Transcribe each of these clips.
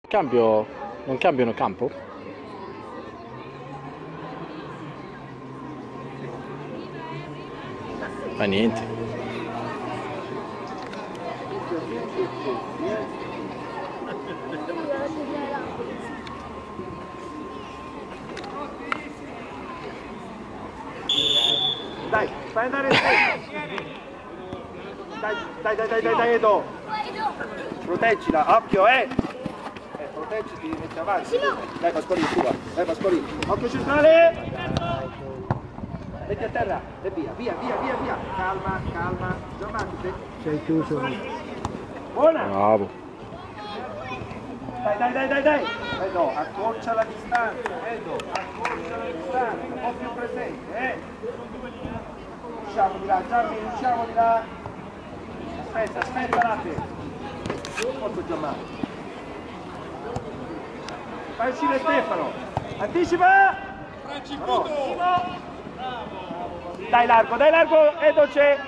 Non cambiano campo? Ma niente. Dai, fai andare in dai, Edo. Proteggila, occhio, proteggiti, metti avanti. Dai, Pasqualino, tu va. Dai, Pasqualino. Occhio centrale. Metti a terra e via. Calma. Gianmarco, sei chiuso. Buona. Bravo. Dai. Edo, accorcia la distanza. Un po' più presente, Usciamo di là, Gianni, usciamo di là. Aspetta, Latte. Forza Gianmarco. Fai uscire Stefano. Anticipa. Dai largo. Edo c'è.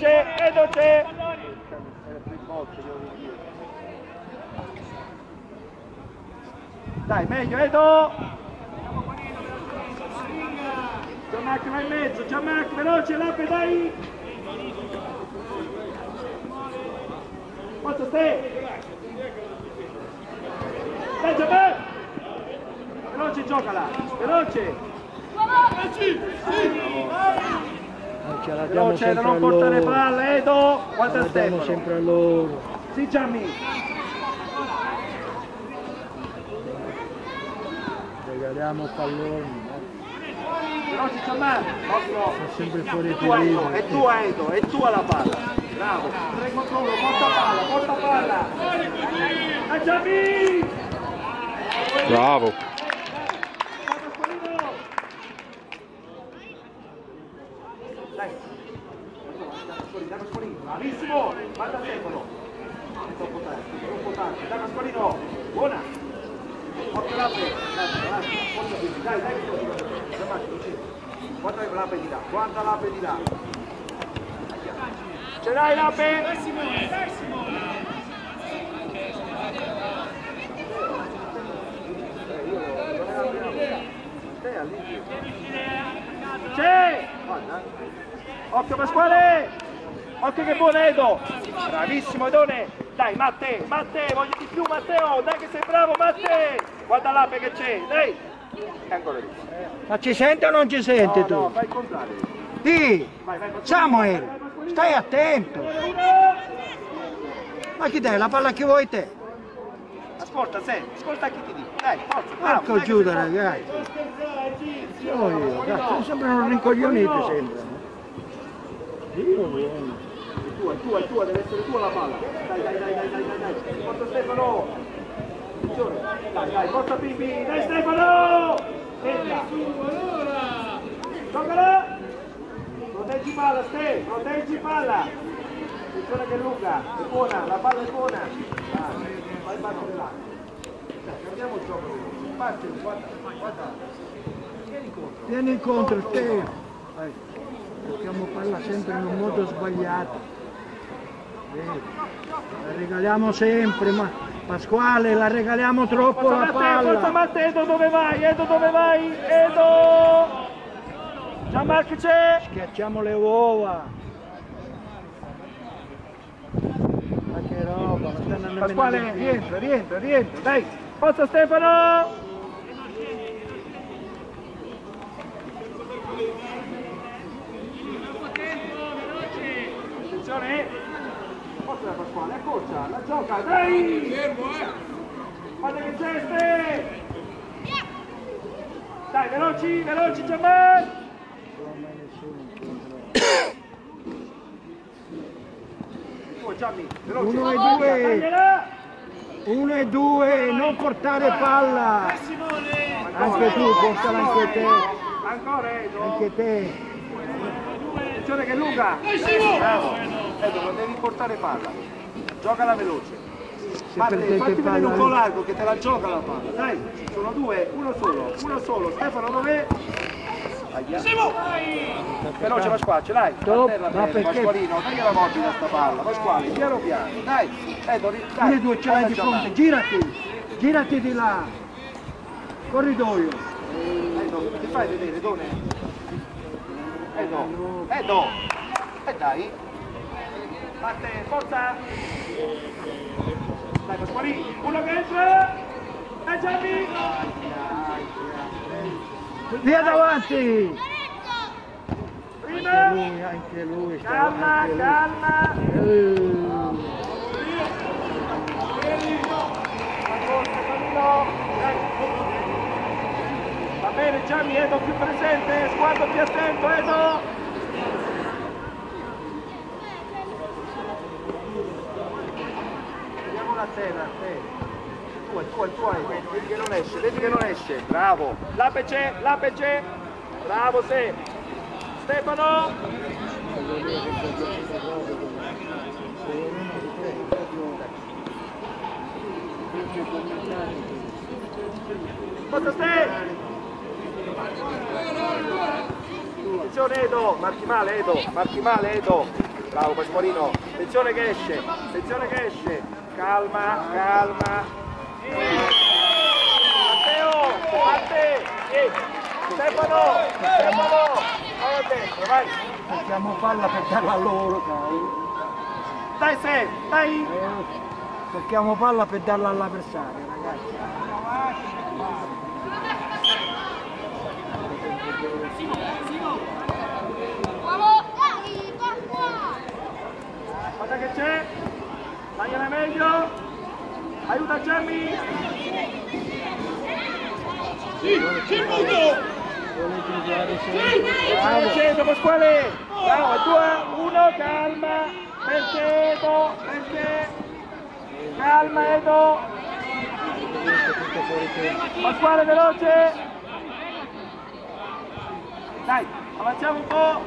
Dai, meglio, Edo. Gianmarco va in mezzo, Gianmarco, veloce, Lappe, dai! Forza, stai! Dai, Gianmarco! Veloce, giocala! Veloce! Ce la diamo Veloce, sempre non a portare loro. palla, Edo! Guarda La diamo Stefano! sempre a loro. Sì, Gianni! Regaliamo palloni. Veloce, Gianmarco! Occhio! È sempre fuori È tua la palla! Bravo! Controllo, porta palla! A Gianni! Bravo. Dai, bravissimo! Guarda Stefano! Troppo tardi, dai Pasqualino! Buona! Occhio Lappe! Dai, guarda Lappe di là! Ce l'hai Lappe? C'è! Occhio Pasquale! Occhio che buono Edo! Bravissimo Edone! Dai Matte, voglio di più Matteo! Dai che sei bravo Matte! Guarda Lappe che c'è, dai! Ancora lì. Ma ci sente o non ci sente tu? No, fai il contrario. Sì! Vai, Samuel, stai attento! Ma chi dai la palla a chi vuoi te? Ascolta chi ti dico. Dai, forza, bravo. Porco Giuda ragazzi! Cazzo, sembrano rincoglioniti sembrano. Dio buono. È tua, deve essere tua la palla. Dai. Porta Stefano. Dai, porta Pippi. Dai Stefano. Entra. Giocala. Proteggi palla. Attenzione che è lunga. È buona, la palla è buona. Vai battere là. Cambiamo il gioco. Parte, guarda. Vieni incontro te. Giochiamo palla sempre in un modo sbagliato. La regaliamo sempre, ma Pasquale la regaliamo troppo la palla. Forza Matteo, Edo dove vai? Edo! Gianmarco c'è! Schiacciamo le uova. Ma che roba, Pasquale, rientra, dai! Forza Stefano! Attenzione! Forza da Pasquale, accorcia, la gioca, dai! Guarda che c'è, Dai, veloci, Gianmarco! Gianni, veloce. 1 e 2, non portare palla. Anche tu, portala anche te. Ancora Edo. Anche te. Attenzione che è lunga. Bravo. Edo, non devi portare palla. Giocala veloce. Fatti vedere un po' largo che te la gioca la palla. Dai, sono due, uno solo. Stefano dov'è? Veloce Pasquale, ce l'hai? Ma perché? Pasqualino, tagliela morbida sta palla, Pasquale, piano, dai, dai. Le due ce l'hai di fronte, girati! Girati di là. Corridoio. No, ti fai vedere, Done? No. No. Dai. Batte, forza. Dai, Pasqualini. Uno che entra. E Gianni. Via davanti. Prima. Anche lui. Calma, calma. Va bene Gianni, Edo più presente, sguardo più attento, Edo! Vediamo la tela, il tuo, vedi che non esce, bravo! L'APC, bravo Se! Stefano! Cosa stai? Attenzione Edo, marchi male Edo. Bravo Pasqualino, attenzione che esce, calma. Matteo, Stefano, vai dentro, vai. Cerchiamo palla per darla a loro, Dai Se, dai. Cerchiamo palla per darla all'avversario, ragazzi. Guarda che c'è, dagliela meglio, aiuta Gianni. Bravo Cedo Pasquale, bravo, 2-1, calma, perché Edo, calma Edo. Pasquale veloce. Dai, avanziamo un po'.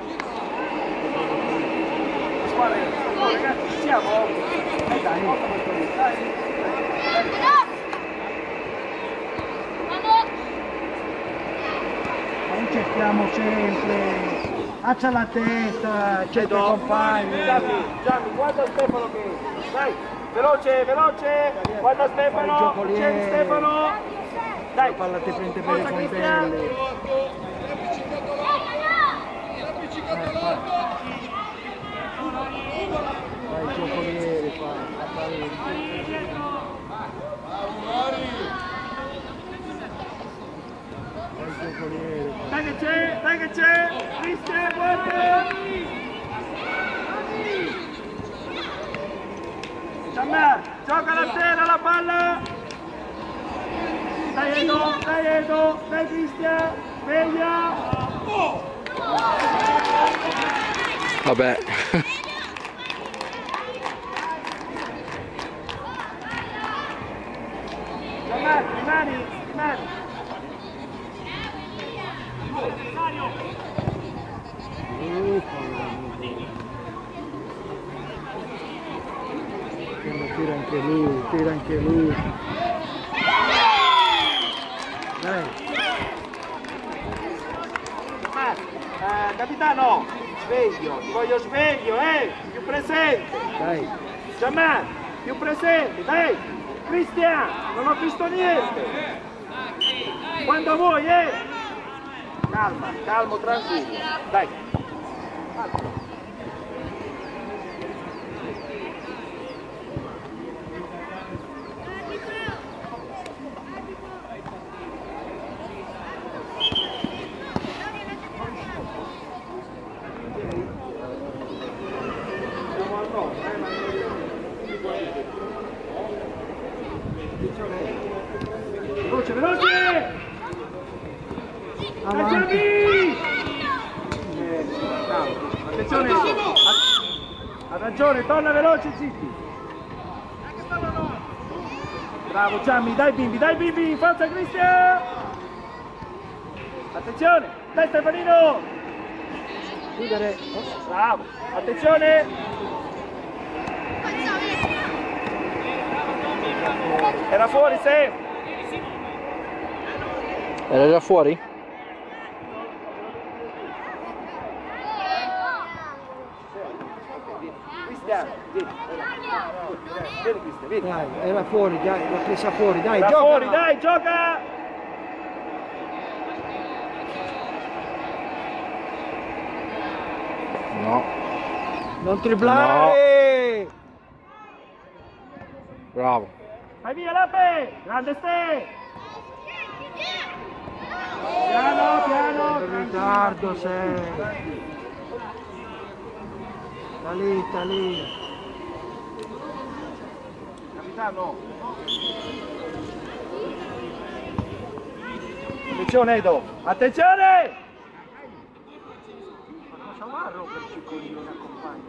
Pasquale, ragazzi, ci siamo? Dai, Noi cerchiamo sempre. Alza la testa, cerca i compagni. Gianni, guarda Stefano che... Dai, veloce, guarda Stefano, c'è Stefano. Dai, La palla ti prende per le pontelle. Vai giocoliere, dai che c'è, Cristian, guarda. Gianmar, gioca la terra la palla. Dai Edo, dai Cristian, sveglia. Vabbè. Gianmar, rimani. Tira anche lui. Dai. Capitano, sveglio, ti voglio sveglio, più presente. Dai. Gianmar, più presente, dai. Cristian, non ho visto niente. Quando vuoi, calmo, tranquillo. Dai. Veloce! Avanti. Attenzione! Ha ragione, torna veloce, zitti! Bravo Gianni, dai bimbi, forza Cristian! Attenzione, dai Stefanino! Chiudere. Bravo, attenzione! Era fuori, se! Era già fuori? Cristian, vieni. Vieni Cristian, vieni. Dai, era fuori, dai, l'ha presa fuori, dai, Da gioca! fuori, dai, gioca! No. Non triplare! Bravo. Vai via Lape! Grande Ste! Piano, piano! In ritardo sei! Sta lì! Capitano! Attenzione Edo! Attenzione! Ma cosa va a romperci il coglione a compagno?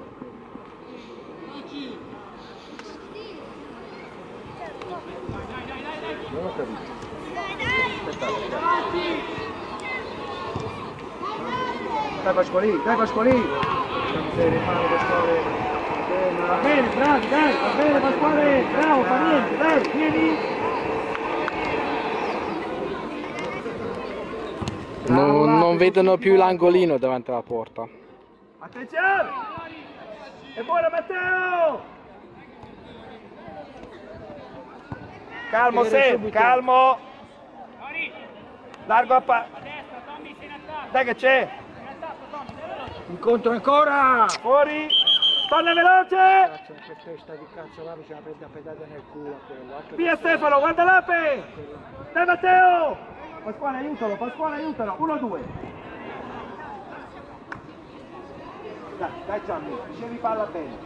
Non ho capito. Dai Pasqualì, dai Pasqualì! Va bene, bravi, dai, va bene Pasquale, bravo, fa niente, dai, vieni! Non vedono più l'angolino davanti alla porta. Attenzione! E buona Matteo! Calmo Sam, calmo! Largo a dai che c'è! Incontro ancora! Fuori! Torna veloce! Cazzo, che testa di cazzo là, bisogna prendere a pedate nel culo quello. Via Stefano, guarda l'ape! Dai Matteo! Pasquale aiutalo, 1-2. Dai Gianni, ricevi palla bene.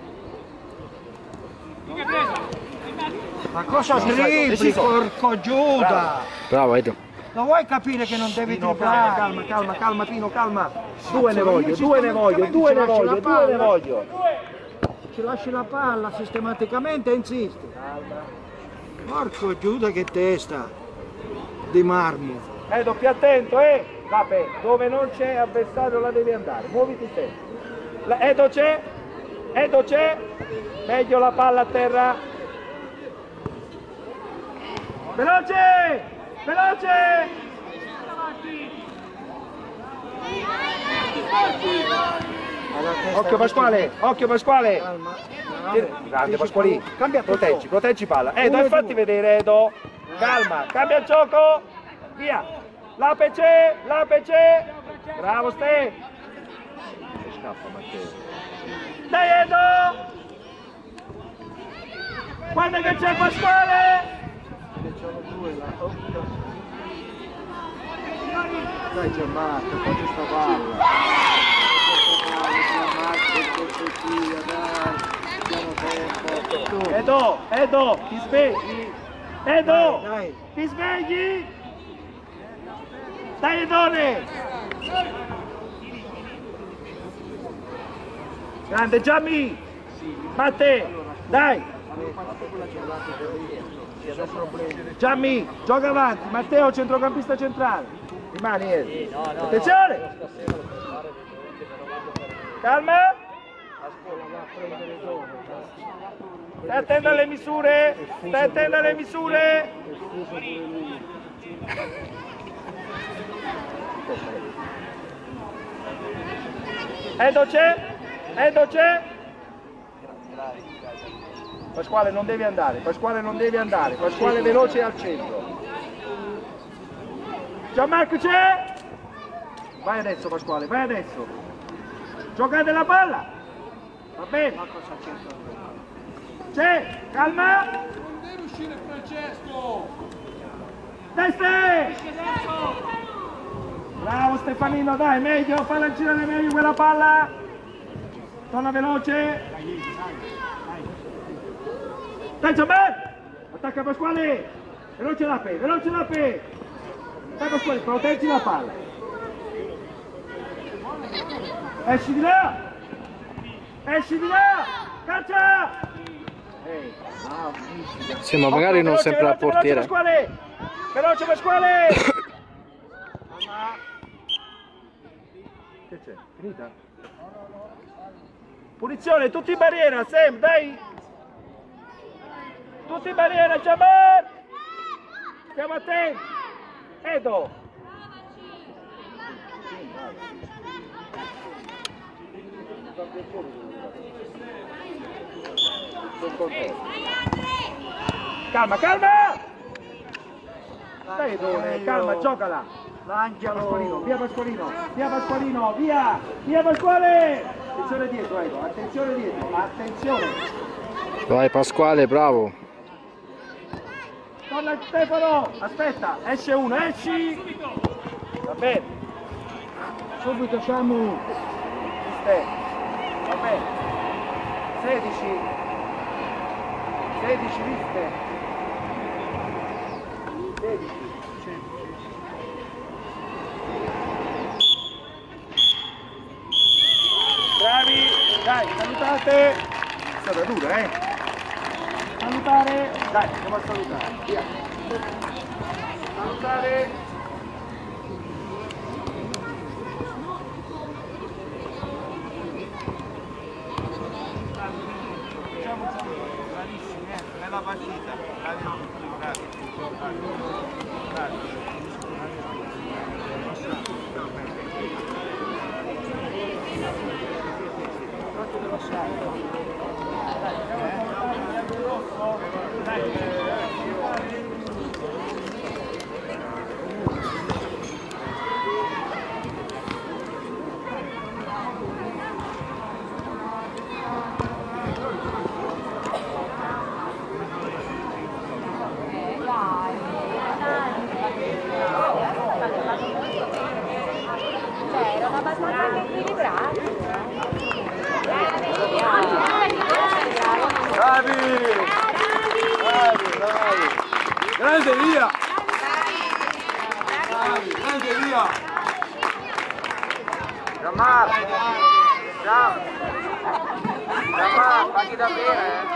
Ma cosa tripli, deciso. porco Giuda! Bravo Edo. Lo vuoi capire che non devi Pino, triplare? calma Pino, calma. Due ne voglio. Ci lasci la palla sistematicamente e insisti. Porco Giuda che testa di marmo. Edo, più attento, Lape, dove non c'è avversario la devi andare, muoviti te. Edo c'è, meglio la palla a terra. Veloce! Occhio Pasquale! Calma. Grande Pasqualì, Cambia tutto. proteggi palla. Edo, infatti vedere Edo. Calma, cambia il gioco. Via. L'ape c'è. Bravo Ste. Scappa Matteo. Dai Edo. Guarda che c'è Pasquale. Dai Gianmarco, fai sta palla. Edo, ti svegli. Edo, Dai. ti svegli. Dai Edone. Grande Gianni. Matte, dai. Gianni, gioca avanti. Matteo, centrocampista centrale. Rimani, attenzione. Calma. Stai attento alle misure. Edo c'è. Pasquale non devi andare. Pasquale veloce al centro. Gianmarco c'è. Vai adesso Pasquale, Giocate la palla. Va bene. C'è, calma. Non deve uscire Francesco! Dai Ste. Bravo Stefanino, dai, meglio, falla girare meglio quella palla. Torna veloce. Dai Gianmarco. Attacca Pasquale. Veloce Lape. Dai Pasquale, proteggi la palla. Esci di là. Caccia. Sì, ma magari non sempre al portiere. Veloce Pasquale. Che c'è? Finita? Punizione, tutti in barriera, Sam, dai! Tutti in barriera, Giamar! Stiamo attenti! Edo! Sono contento. Calma, calma! Dai Done, calma, giocala! Lancialo! Via Pasqualino, via Pasqualino, via! Via Pasquale! Attenzione dietro, Edo, attenzione dietro, attenzione! Vai Pasquale, bravo. Torna Stefano! Aspetta, esce uno, esci! Va bene, Subito Samu! va bene. 16. 16 viste. 16. Bravi, dai, salutate. È stata dura, Salutare, dai, andiamo a salutare, via. Salutare. Facciamo un saluto, bravissimi, bella partita, bravi, Erano abbastanza equilibrati. Bravi! Bravi! Grande via! Grande via! Giammar! Ciao! Giammar, paghi da bere,